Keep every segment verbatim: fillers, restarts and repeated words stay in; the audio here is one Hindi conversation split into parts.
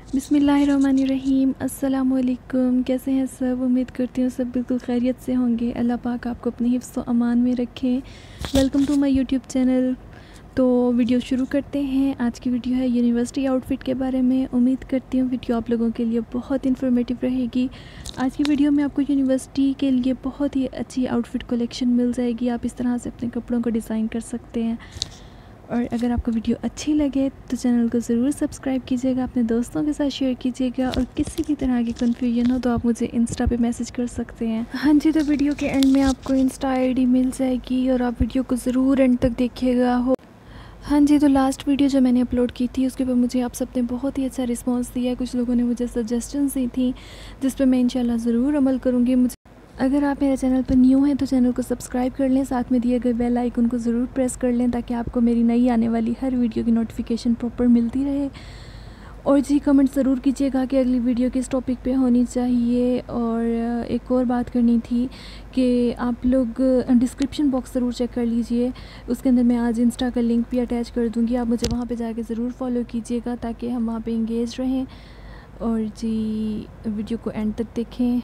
बिस्मिल्लाहिर्रहमानिर्रहीम। अस्सलामुअलैकुम। कैसे हैं सब? उम्मीद करती हूँ सब बिल्कुल खैरियत से होंगे। अल्लाह पाक आपको अपने हिफ्ज़ व अमान में रखें। Welcome to my YouTube channel. तो वीडियो शुरू करते हैं। आज की वीडियो है यूनिवर्सिटी आउटफिट के बारे में। उम्मीद करती हूँ वीडियो आप लोगों के लिए बहुत इन्फॉर्मेटिव रहेगी। आज की वीडियो में आपको यूनिवर्सिटी के लिए बहुत ही अच्छी आउटफिट कलेक्शन मिल जाएगी। आप इस तरह से अपने कपड़ों को डिज़ाइन कर सकते हैं। और अगर आपको वीडियो अच्छी लगे तो चैनल को ज़रूर सब्सक्राइब कीजिएगा, अपने दोस्तों के साथ शेयर कीजिएगा। और किसी भी तरह की कन्फ्यूजन हो तो आप मुझे इंस्टा पे मैसेज कर सकते हैं। हाँ जी, तो वीडियो के एंड में आपको इंस्टा आईडी मिल जाएगी और आप वीडियो को ज़रूर एंड तक देखिएगा। हो हाँ जी, तो लास्ट वीडियो जो मैंने अपलोड की थी उसके ऊपर मुझे आप सब ने बहुत ही अच्छा रिस्पांस दिया है। कुछ लोगों ने मुझे सजेशंस दी थी जिस पर मैं इंशाल्लाह ज़रूर अमल करूँगी। मुझे अगर आप मेरे चैनल पर न्यू हैं तो चैनल को सब्सक्राइब कर लें, साथ में दिए गए बेल आइकन को ज़रूर प्रेस कर लें ताकि आपको मेरी नई आने वाली हर वीडियो की नोटिफिकेशन प्रॉपर मिलती रहे। और जी कमेंट ज़रूर कीजिएगा कि अगली वीडियो किस टॉपिक पे होनी चाहिए। और एक और बात करनी थी कि आप लोग डिस्क्रिप्शन बॉक्स ज़रूर चेक कर लीजिए, उसके अंदर मैं आज इंस्टा का लिंक भी अटैच कर दूँगी। आप मुझे वहाँ पर जाके ज़रूर फॉलो कीजिएगा ताकि हम वहाँ पर इंगेज रहें। और जी वीडियो को एंड तक देखें।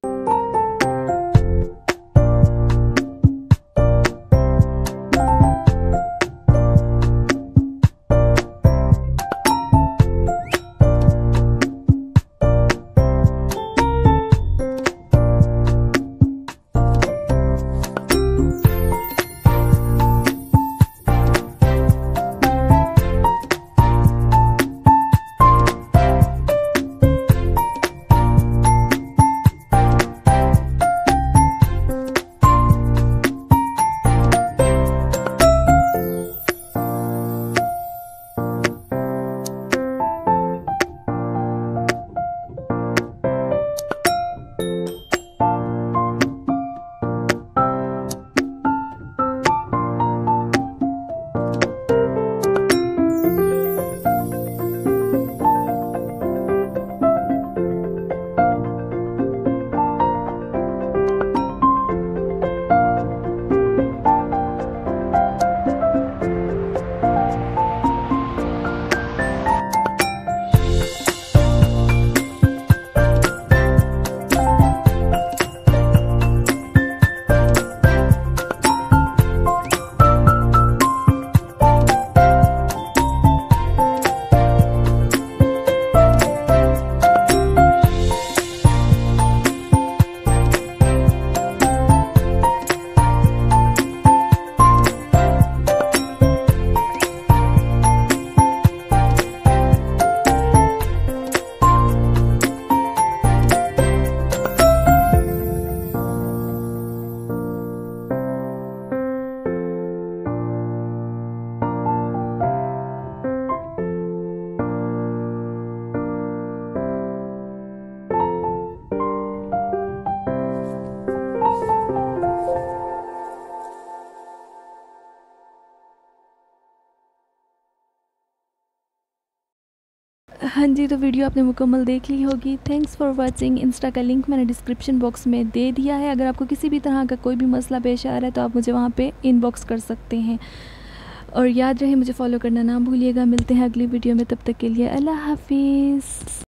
हाँ जी, तो वीडियो आपने मुकम्मल देख ली होगी। Thanks for watching. इंस्टा का लिंक मैंने डिस्क्रिप्शन बॉक्स में दे दिया है। अगर आपको किसी भी तरह का कोई भी मसला पेश आ रहा है तो आप मुझे वहाँ पे इनबॉक्स कर सकते हैं। और याद रहे मुझे फॉलो करना ना भूलिएगा। मिलते हैं अगली वीडियो में, तब तक के लिए अल्लाह हाफिज़।